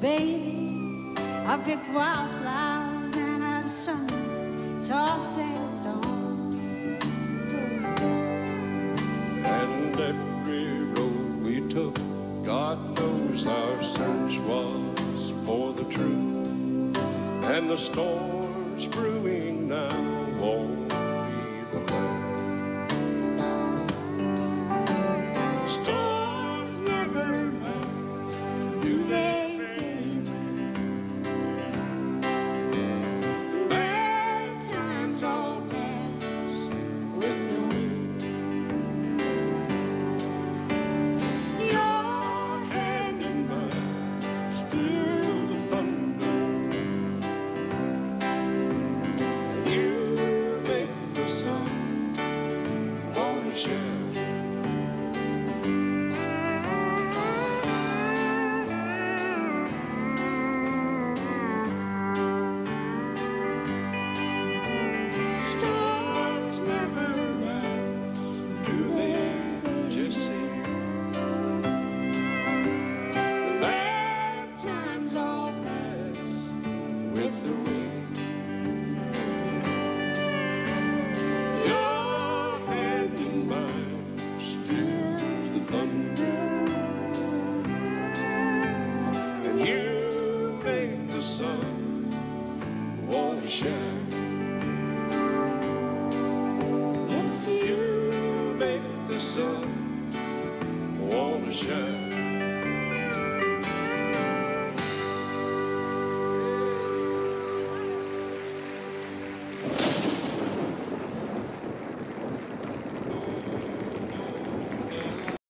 baby, I've picked wildflowers and I've sung soft, sad songs. And every road we took, God knows our search was for the truth. And the storms brewing now won't be the last. Storms never last, do they? Bad times all pass with the wind. Your hand in mine, still the thunder. You make the sun wanna shine. Storms never last, do they, Jessie? The bad times all pass with the wind. Your hand in mine stills the thunder, and you make the sun wanna shine.